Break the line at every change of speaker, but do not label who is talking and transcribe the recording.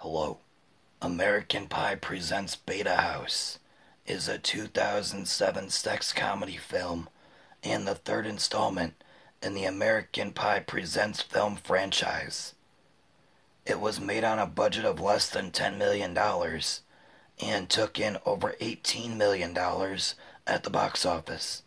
Hello. American Pie Presents Beta House is a 2007 sex comedy film and the third installment in the American Pie Presents film franchise. It was made on a budget of less than $10 million and took in over $18 million at the box office.